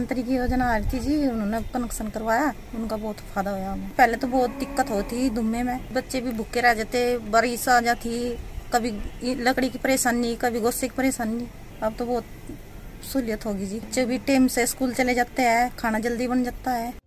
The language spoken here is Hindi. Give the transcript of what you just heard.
प्रधानमंत्री की योजना आ रही थी जी, उन्होंने कनेक्शन करवाया, उनका बहुत फायदा हुआ हमें। पहले तो बहुत दिक्कत होती धुम्मे में, बच्चे भी भूखे रह जाते, बारिश आ जाती, कभी लकड़ी की परेशानी, कभी गोस्से की परेशानी। अब तो बहुत सहूलियत होगी जी। बच्चे भी टाइम से स्कूल चले जाते हैं, खाना जल्दी बन जाता है।